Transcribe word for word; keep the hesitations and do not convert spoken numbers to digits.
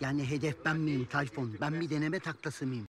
Yani hedef ben miyim Tayfun? Ben bir deneme taklası mıyım?